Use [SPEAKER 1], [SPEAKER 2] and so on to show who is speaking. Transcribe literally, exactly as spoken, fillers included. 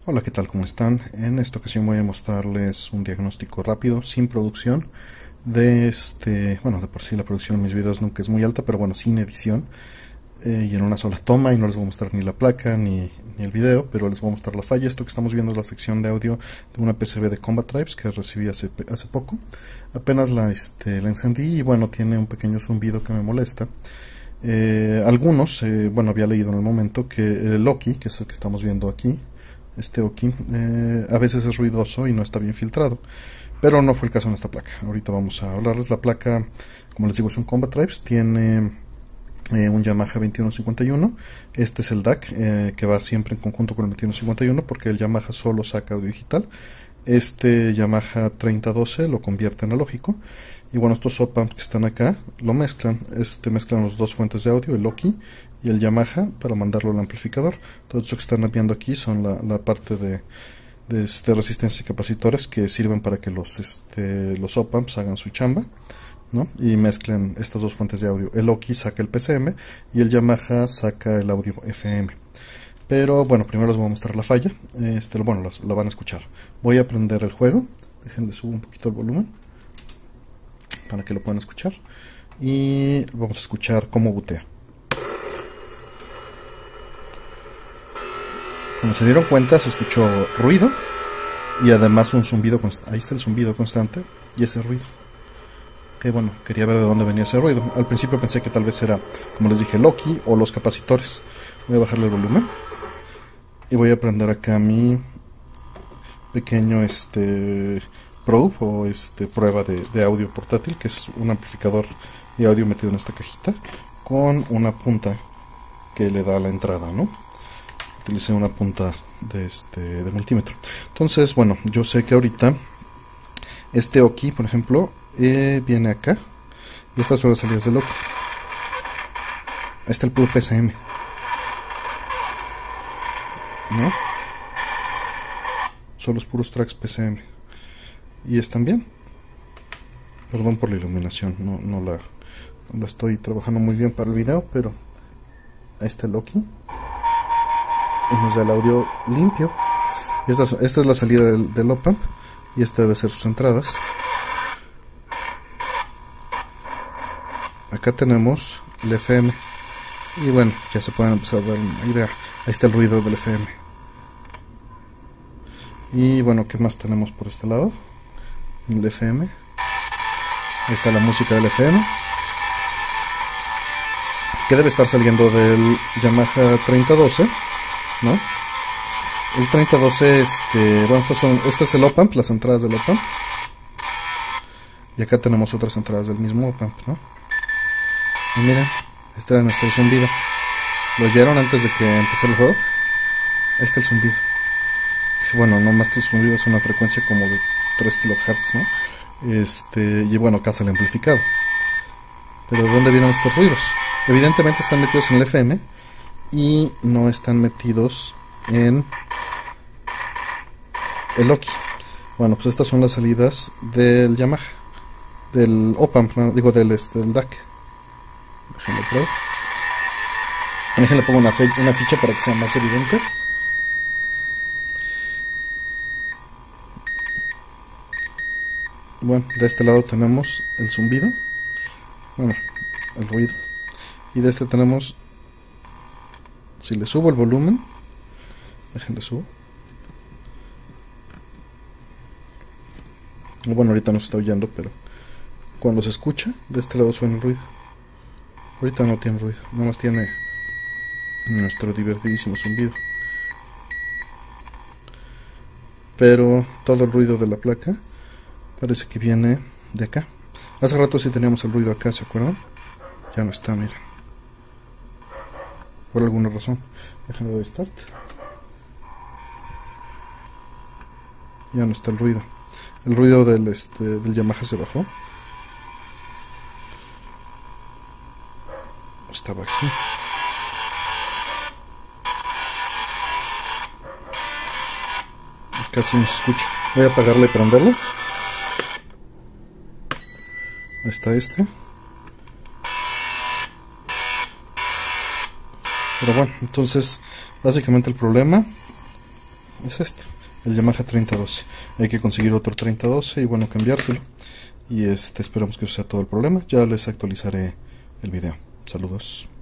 [SPEAKER 1] Hola, ¿qué tal? ¿Cómo están? En esta ocasión voy a mostrarles un diagnóstico rápido, sin producción, de este, bueno, de por sí la producción en mis videos nunca es muy alta, pero bueno, sin edición, eh, y en una sola toma, y no les voy a mostrar ni la placa ni, ni el video, pero les voy a mostrar la falla. Esto que estamos viendo es la sección de audio de una P C B de Combat Tribes que recibí hace, hace poco. Apenas la, este, la encendí y bueno, tiene un pequeño zumbido que me molesta. Eh, algunos, eh, bueno, había leído en el momento que el Loki, que es el que estamos viendo aquí, este Oki, eh, a veces es ruidoso y no está bien filtrado, pero no fue el caso en esta placa. Ahorita vamos a hablarles. La placa, como les digo, es un Combat Tribes, tiene eh, un Yamaha veintiuno cincuenta y uno. Este es el D A C, eh, que va siempre en conjunto con el veintiuno cincuenta y uno, porque el Yamaha solo saca audio digital. Este Yamaha treinta doce lo convierte en analógico. Y bueno, estos op-amps que están acá lo mezclan, este mezclan las dos fuentes de audio, el Loki y el Yamaha, para mandarlo al amplificador. Todo esto que están viendo aquí son la, la parte de, de este, resistencias y capacitores que sirven para que los, este, los op-amps hagan su chamba, ¿no? Y mezclen estas dos fuentes de audio. El Loki saca el P C M y el Yamaha saca el audio F M. Pero bueno, primero les voy a mostrar la falla. Este, bueno, la, la van a escuchar. Voy a prender el juego. Déjenle subo un poquito el volumen para que lo puedan escuchar. Y vamos a escuchar cómo butea. Como se dieron cuenta, se escuchó ruido y además un zumbido constante. Ahí está el zumbido constante y ese ruido. Que bueno, quería ver de dónde venía ese ruido. Al principio pensé que tal vez era, como les dije, Loki o los capacitores. Voy a bajarle el volumen y voy a prender acá mi pequeño este probe o este prueba de, de audio portátil, que es un amplificador de audio metido en esta cajita con una punta que le da la entrada, ¿no? Utilicé una punta de este de multímetro. Entonces, bueno, yo sé que ahorita este Oki, por ejemplo, eh, viene acá y estas son las salidas del Oki. Ahí está el puro P C M, ¿no? Son los puros tracks P C M y están bien. Perdón por la iluminación, no, no, la, no la estoy trabajando muy bien para el video, pero ahí está el Loki y nos da el audio limpio. Esta, esta es la salida del, del op-amp y esta debe ser sus entradas. Acá tenemos el F M y bueno, ya se pueden empezar a dar una idea. Ahí está el ruido del F M. Y bueno, ¿qué más tenemos por este lado? El F M. Ahí está la música del F M, que debe estar saliendo del Yamaha treinta doce, ¿no? El treinta doce, este, bueno, estos son, este es el op-amp, las entradas del op-amp. Y acá tenemos otras entradas del mismo op-amp, ¿no? Y miren, este era nuestro zumbido. ¿Lo oyeron antes de que empezara el juego? Ahí está el zumbido. Bueno, no más que el zumbido, es una frecuencia como de tres kilohertz, ¿no? Este, y bueno, acá sale amplificado. Pero ¿de dónde vienen estos ruidos? Evidentemente están metidos en el F M y no están metidos en el Loki. Bueno, pues estas son las salidas del Yamaha, del op-amp, ¿no? Digo, del, este, del D A C. Déjenle pruebo. Déjenle pongo una, una ficha para que sea más evidente. Bueno, de este lado tenemos el zumbido, bueno, el ruido, y de este tenemos, si le subo el volumen, déjenle subo. Bueno, ahorita no se está oyendo, pero cuando se escucha, de este lado suena el ruido. Ahorita no tiene ruido, nada más tiene nuestro divertidísimo zumbido. Pero todo el ruido de la placa parece que viene de acá. Hace rato sí teníamos el ruido acá, ¿se acuerdan? Ya no está, miren. Por alguna razón. Déjenlo de start. Ya no está el ruido. El ruido del, este, del Yamaha se bajó. Estaba aquí. Casi no se escucha. Voy a apagarle y prenderlo. Ahí está este. Pero bueno, entonces básicamente el problema es este, el Yamaha treinta doce. Hay que conseguir otro treinta doce y bueno, cambiárselo. Y este, esperamos que eso sea todo el problema. Ya les actualizaré el video. Saludos.